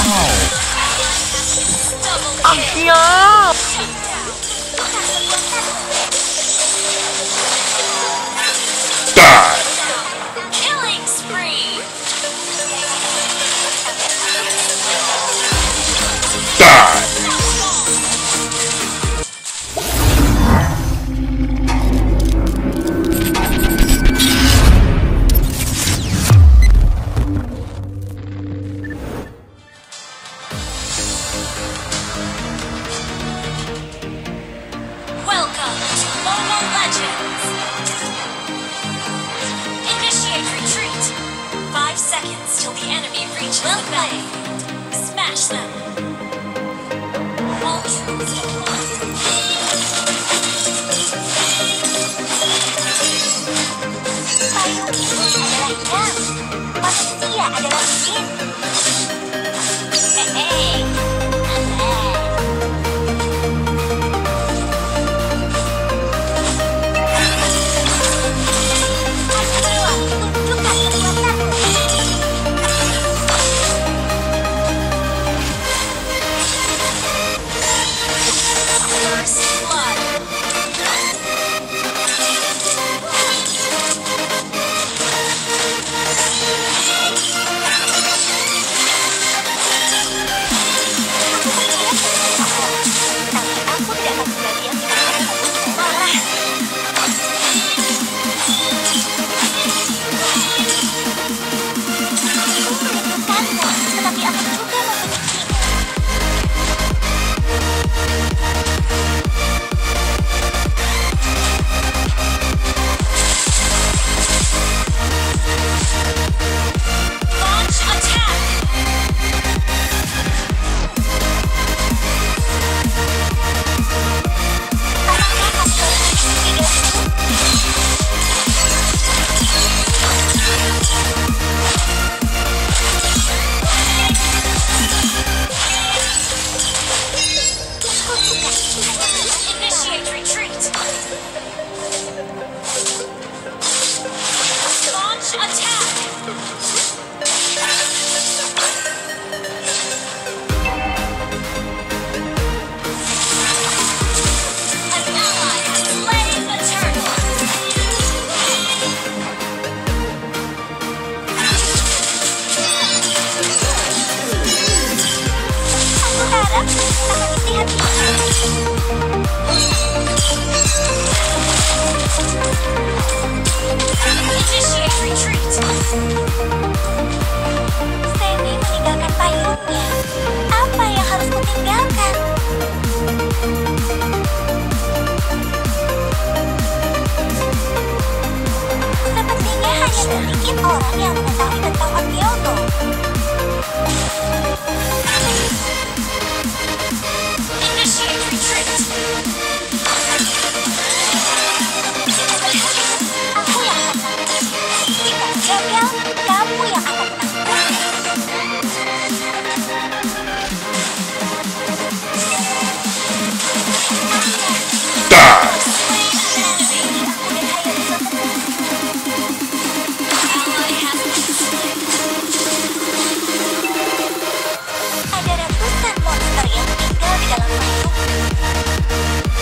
Siap. Killing spree. Welcome to Mobile Legends. Initiate retreat. 5 seconds till the enemy reaches the battlefield. Smash them. All troops deployed. Payung itu adalah jam. Manusia adalah mesin. Hey. Tunjukkan kekuatanmu. First blood. Tapi aku tidak akan membagian marah. Aku merindukanmu, tetapi aku juga membencimu. Launch attack. Apakah kamu idemu? Aku suka ini. Initiate retreat. Launch attack. An ally has slain the turtle. Aku harap akan hati-hati. Initiate retreat. Semi meninggalkan payungnya. Apa yang harus kutinggalkan? Sepertinya hanya sedikit orang yang mengetahui tentang Onmyogo. Initiate retreat. Aku yang akan menang. Jika gagal, kamu yang akan menang. Ally has been slain. Ada ratusan monster yang tinggal di dalam payung.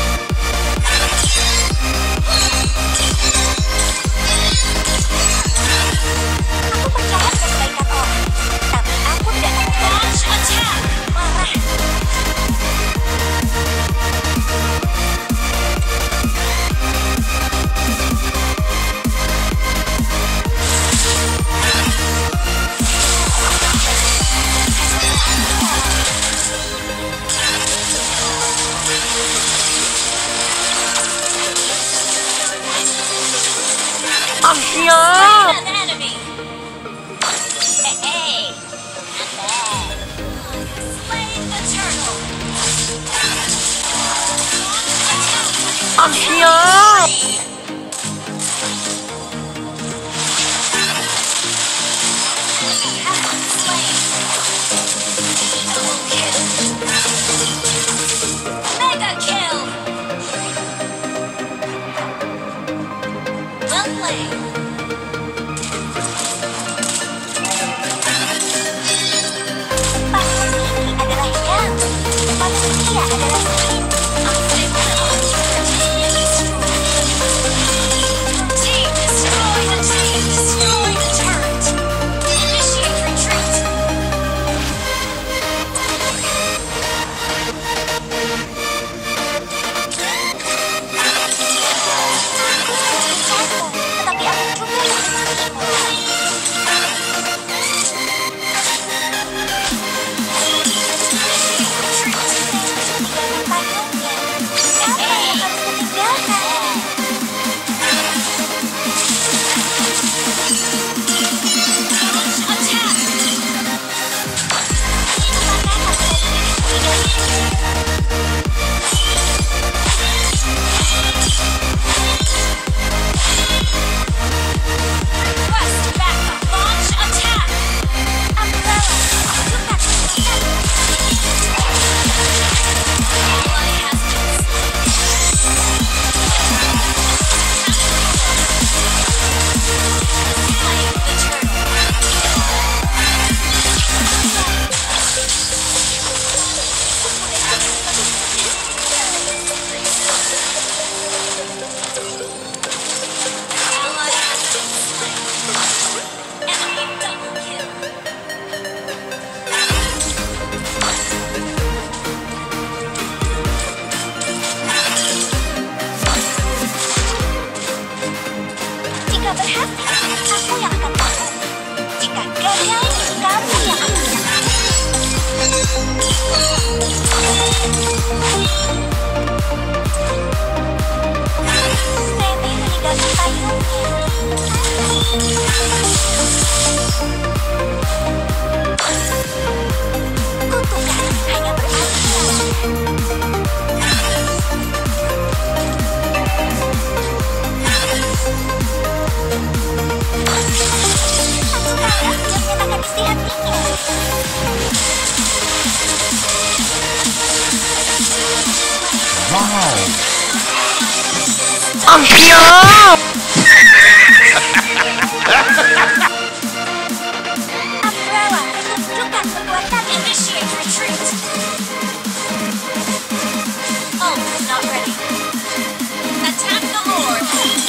Aku percaya pada kebaikan orang, tapi aku tidak akan Launch attack. marah. Siap. An enemy. Hey. Slain the turtle. Siap. Mega kill. Well played. Payung Semi meninggalkan payungnya. Kutukan hanya berarti aku harap dia menyatakan isi hatinya. Siap! Umbrella, tunjukkan kekuatanmu. Initiate retreat. Ult is not ready. Attack the Lord.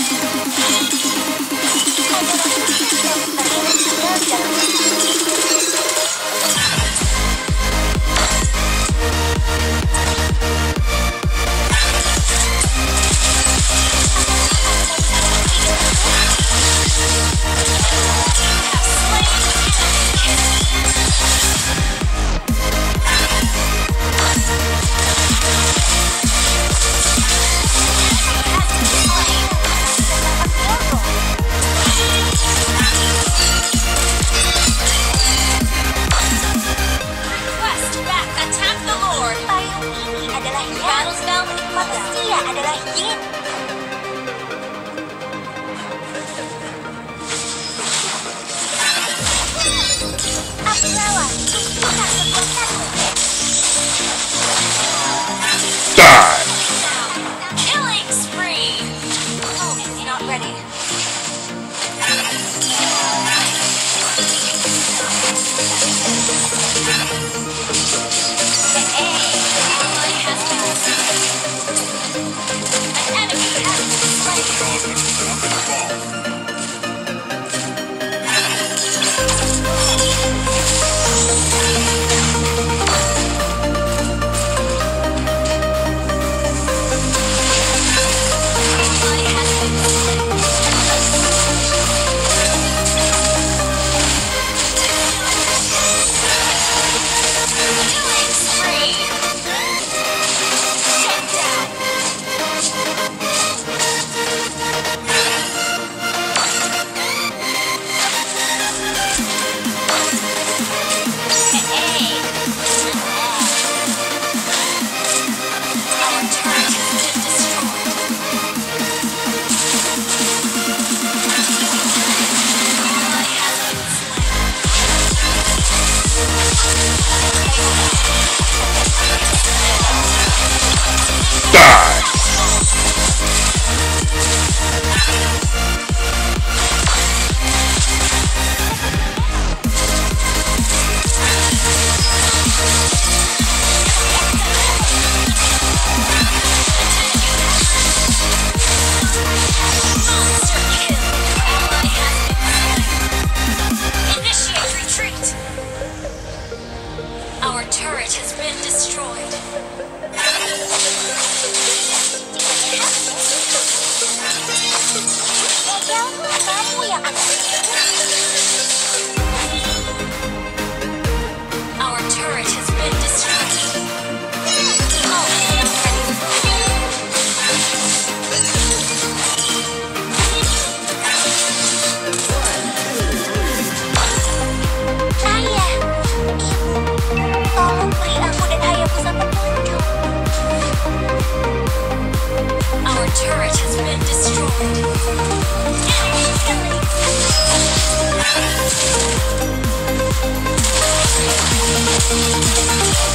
Adalah yang bagaimana tinggal di dalam Quest back. Attack the Lord. payung ini adalah yang Battle spell meningkat. manusia adalah yin. Umbrella, tunjukkan kekuatanmu. Killing spree. Ult is not ready. Ally has been slain. An enemy has been slain. Ally has been slain. Killing spree. Shut down. Hey. Our turret has been destroyed. Ally has been slain. Monster kill. Ally has been slain. Initiate retreat. Our turret has been destroyed. Egel, kamu yang akan Our turret has been destroyed. Ult is not Ayah, ibu, tolong beri aku dan ayahku satu petunjuk. Our turret has been destroyed. Enemy killing.